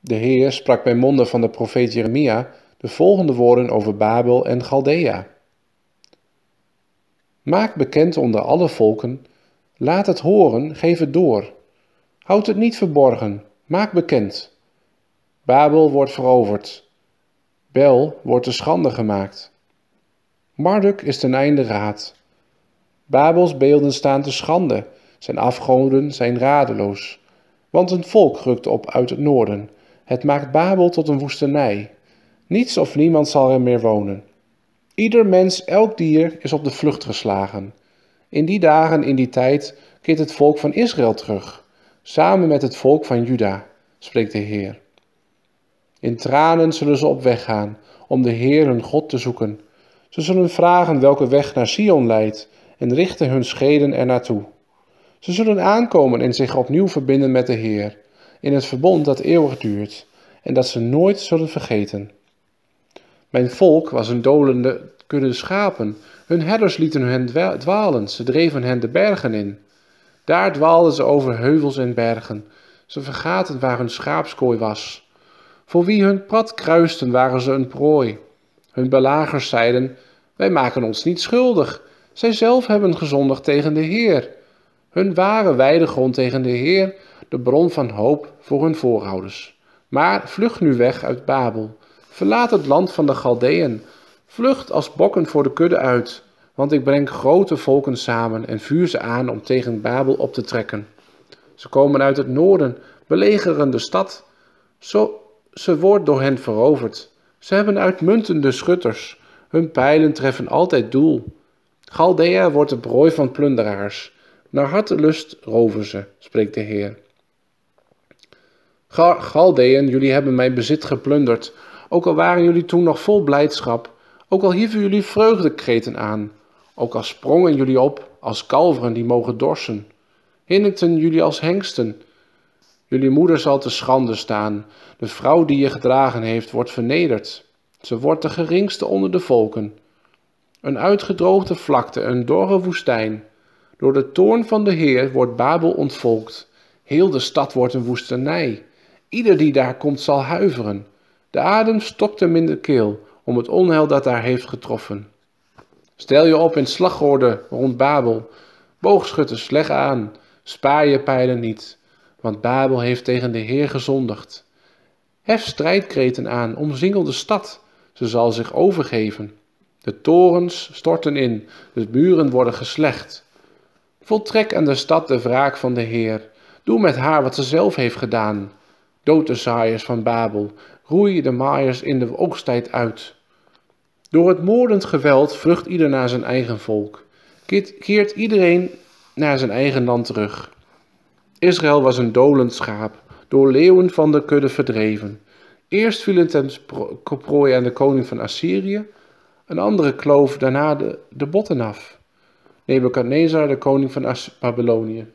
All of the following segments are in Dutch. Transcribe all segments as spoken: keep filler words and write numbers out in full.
De Heer sprak bij monden van de profeet Jeremia de volgende woorden over Babel en Chaldea. Maak bekend onder alle volken, laat het horen, geef het door. Houd het niet verborgen, maak bekend. Babel wordt veroverd, Bel wordt te schande gemaakt. Marduk is ten einde raad. Babels beelden staan te schande, zijn afgoden zijn radeloos. Want een volk rukt op uit het noorden, het maakt Babel tot een woestenij. Niets of niemand zal er meer wonen. Ieder mens, elk dier is op de vlucht geslagen. In die dagen, in die tijd, keert het volk van Israël terug, samen met het volk van Juda, spreekt de Heer. In tranen zullen ze op weg gaan, om de Heer hun God te zoeken. Ze zullen vragen welke weg naar Sion leidt, en richten hun schreden er naartoe. Ze zullen aankomen en zich opnieuw verbinden met de Heer, in het verbond dat eeuwig duurt, en dat ze nooit zullen vergeten. Mijn volk was een dolende kudde schapen. Hun herders lieten hen dwalen, ze dreven hen de bergen in. Daar dwaalden ze over heuvels en bergen. Ze vergaten waar hun schaapskooi was. Voor wie hun pad kruisten waren ze een prooi. Hun belagers zeiden, wij maken ons niet schuldig. Zij zelf hebben gezondigd tegen de Heer. Hun ware weidegrond tegen de Heer, de bron van hoop voor hun voorouders. Maar vlucht nu weg uit Babel. Verlaat het land van de Chaldeeën. Vlucht als bokken voor de kudde uit. Want ik breng grote volken samen en vuur ze aan om tegen Babel op te trekken. Ze komen uit het noorden, belegeren de stad. Zo, ze wordt door hen veroverd. Ze hebben uitmuntende schutters. Hun pijlen treffen altijd doel. Chaldea wordt de prooi van plunderaars. Naar hartelust roven ze, spreekt de Heer. Chaldeeën, jullie hebben mijn bezit geplunderd. Ook al waren jullie toen nog vol blijdschap. Ook al hieven jullie vreugdekreten aan. Ook al sprongen jullie op als kalveren die mogen dorsen. Hinnikten jullie als hengsten. Jullie moeder zal te schande staan. De vrouw die je gedragen heeft, wordt vernederd. Ze wordt de geringste onder de volken. Een uitgedroogde vlakte, een dorre woestijn. Door de toorn van de Heer wordt Babel ontvolkt. Heel de stad wordt een woestenij. Ieder die daar komt zal huiveren. De adem stokt hem in de keel om het onheil dat daar heeft getroffen. Stel je op in slagorde rond Babel. Boogschutters, leg aan. Spaar je pijlen niet. Want Babel heeft tegen de Heer gezondigd. Hef strijdkreten aan, omsingel de stad. Ze zal zich overgeven. De torens storten in, de muren worden geslecht. Voltrek aan de stad de wraak van de Heer. Doe met haar wat ze zelf heeft gedaan. Dood de zaaiers van Babel. Roei de maaiers in de oogsttijd uit. Door het moordend geweld vlucht ieder naar zijn eigen volk. Keert, keert iedereen naar zijn eigen land terug. Israël was een dolend schaap, door leeuwen van de kudde verdreven. Eerst viel het ten prooi aan de koning van Assyrië, een andere kloof daarna de, de botten af. Nebukadnezar, de koning van As- Babylonië.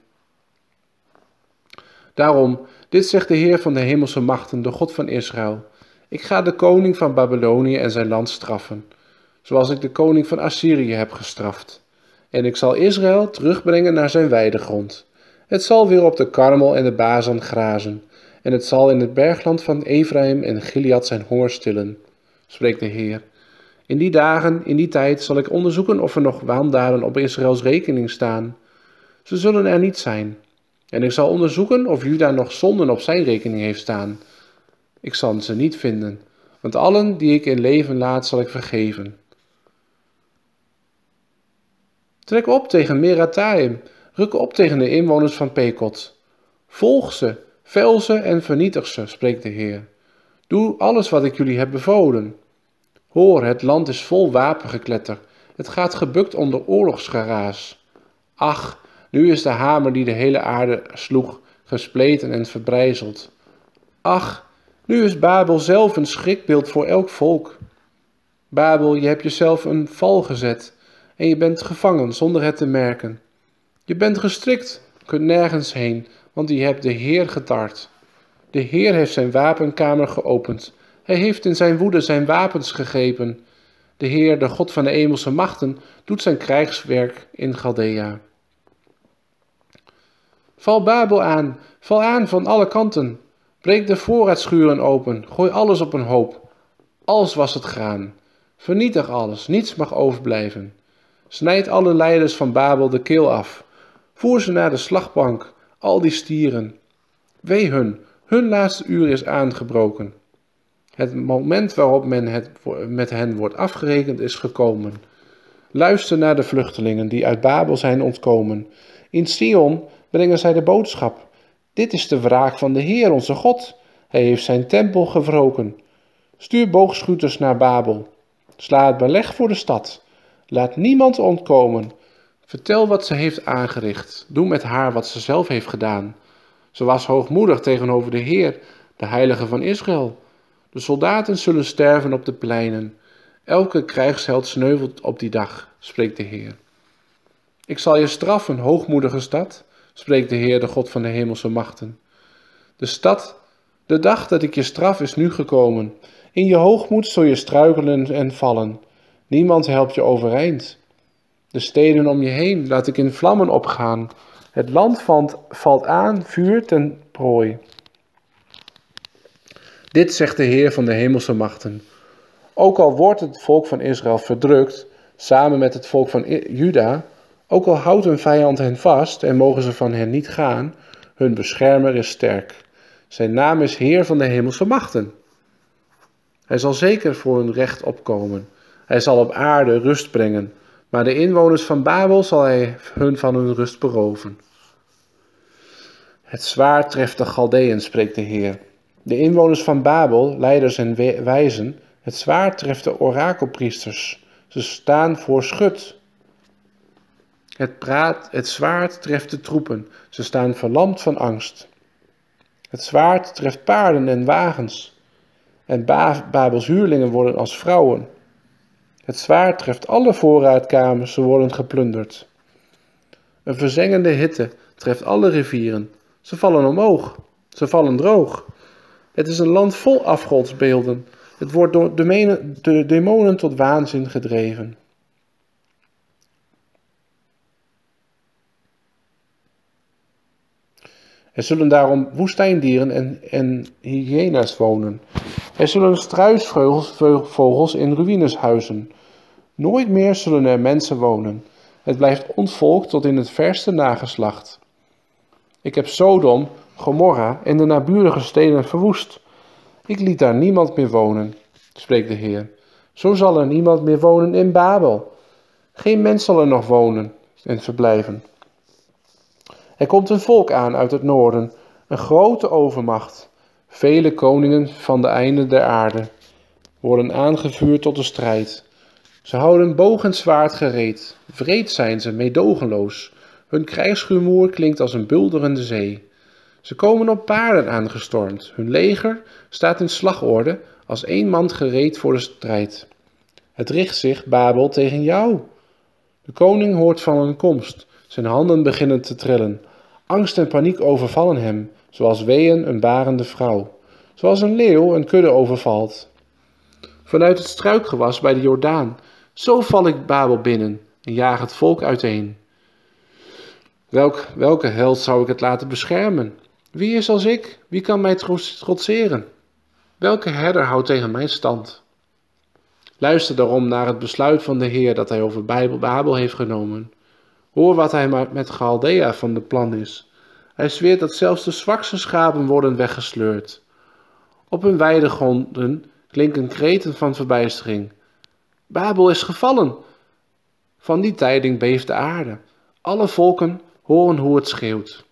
Daarom, dit zegt de Heer van de hemelse machten, de God van Israël. Ik ga de koning van Babylonië en zijn land straffen, zoals ik de koning van Assyrië heb gestraft. En ik zal Israël terugbrengen naar zijn weidegrond. Het zal weer op de Karmel en de Bazan grazen, en het zal in het bergland van Ephraim en Gilead zijn honger stillen, spreekt de Heer. In die dagen, in die tijd, zal ik onderzoeken of er nog wandaden op Israëls rekening staan. Ze zullen er niet zijn. En ik zal onderzoeken of Juda nog zonden op zijn rekening heeft staan. Ik zal ze niet vinden, want allen die ik in leven laat, zal ik vergeven. Trek op tegen Merataim, ruk op tegen de inwoners van Pekot. Volg ze, vel ze en vernietig ze, spreekt de Heer. Doe alles wat ik jullie heb bevolen. Hoor, het land is vol wapengekletter. Het gaat gebukt onder oorlogsgeraas. Ach, nu is de hamer die de hele aarde sloeg, gespleten en verbrijzeld. Ach, nu is Babel zelf een schrikbeeld voor elk volk. Babel, je hebt jezelf een val gezet en je bent gevangen zonder het te merken. Je bent gestrikt, kunt nergens heen, want je hebt de Heer getart. De Heer heeft zijn wapenkamer geopend. Hij heeft in zijn woede zijn wapens gegrepen. De Heer, de God van de hemelse machten, doet zijn krijgswerk in Chaldea. Val Babel aan, val aan van alle kanten. Breek de voorraadschuren open, gooi alles op een hoop. Als was het graan. Vernietig alles, niets mag overblijven. Snijd alle leiders van Babel de keel af. Voer ze naar de slagbank, al die stieren. Wee hun, hun laatste uur is aangebroken. Het moment waarop men het met hen wordt afgerekend is gekomen. Luister naar de vluchtelingen die uit Babel zijn ontkomen. In Sion brengen zij de boodschap. Dit is de wraak van de Heer onze God. Hij heeft zijn tempel gewroken. Stuur boogschutters naar Babel. Sla het beleg voor de stad. Laat niemand ontkomen. Vertel wat ze heeft aangericht. Doe met haar wat ze zelf heeft gedaan. Ze was hoogmoedig tegenover de Heer, de Heilige van Israël. De soldaten zullen sterven op de pleinen. Elke krijgsheld sneuvelt op die dag, spreekt de Heer. Ik zal je straffen, hoogmoedige stad, spreekt de Heer, de God van de hemelse machten. De stad, de dag dat ik je straf, is nu gekomen. In je hoogmoed zul je struikelen en vallen. Niemand helpt je overeind. De steden om je heen laat ik in vlammen opgaan. Het land valt, valt aan, vuur ten prooi. Dit zegt de Heer van de hemelse machten. Ook al wordt het volk van Israël verdrukt, samen met het volk van Juda, ook al houdt een vijand hen vast en mogen ze van hen niet gaan, hun beschermer is sterk. Zijn naam is Heer van de hemelse machten. Hij zal zeker voor hun recht opkomen. Hij zal op aarde rust brengen, maar de inwoners van Babel zal hij hun van hun rust beroven. Het zwaard treft de Galdeën, spreekt de Heer. De inwoners van Babel, leiders en wijzen, het zwaard treft de orakelpriesters. Ze staan voor schut. Het, praat, het zwaard treft de troepen. Ze staan verlamd van angst. Het zwaard treft paarden en wagens. En Babels huurlingen worden als vrouwen. Het zwaard treft alle voorraadkamers, ze worden geplunderd. Een verzengende hitte treft alle rivieren. Ze vallen omhoog, ze vallen droog. Het is een land vol afgodsbeelden. Het wordt door de demonen tot waanzin gedreven. Er zullen daarom woestijndieren en, en hyena's wonen. Er zullen struisvogels in ruïnes huizen. Nooit meer zullen er mensen wonen. Het blijft ontvolkt tot in het verste nageslacht. Ik heb Sodom, Gomorra en de naburige steden verwoest. Ik liet daar niemand meer wonen, spreekt de Heer. Zo zal er niemand meer wonen in Babel. Geen mens zal er nog wonen en verblijven. Er komt een volk aan uit het noorden, een grote overmacht. Vele koningen van de einden der aarde worden aangevuurd tot de strijd. Ze houden boog en zwaard gereed. Wreed zijn ze, meedogenloos. Hun krijgsrumoer klinkt als een bulderende zee. Ze komen op paarden aangestormd. Hun leger staat in slagorde, als één man gereed voor de strijd. Het richt zich, Babel, tegen jou. De koning hoort van een komst. Zijn handen beginnen te trillen. Angst en paniek overvallen hem, zoals weeën een barende vrouw. Zoals een leeuw een kudde overvalt. Vanuit het struikgewas bij de Jordaan, zo val ik Babel binnen en jaag het volk uiteen. Welk, welke held zou ik het laten beschermen? Wie is als ik? Wie kan mij trotseren? Welke herder houdt tegen mij stand? Luister daarom naar het besluit van de Heer dat hij over Babel heeft genomen. Hoor wat hij met Chaldea van de plan is. Hij zweert dat zelfs de zwakste schapen worden weggesleurd. Op hun weidegronden klinken kreten van verbijstering. Babel is gevallen. Van die tijding beeft de aarde. Alle volken horen hoe het schreeuwt.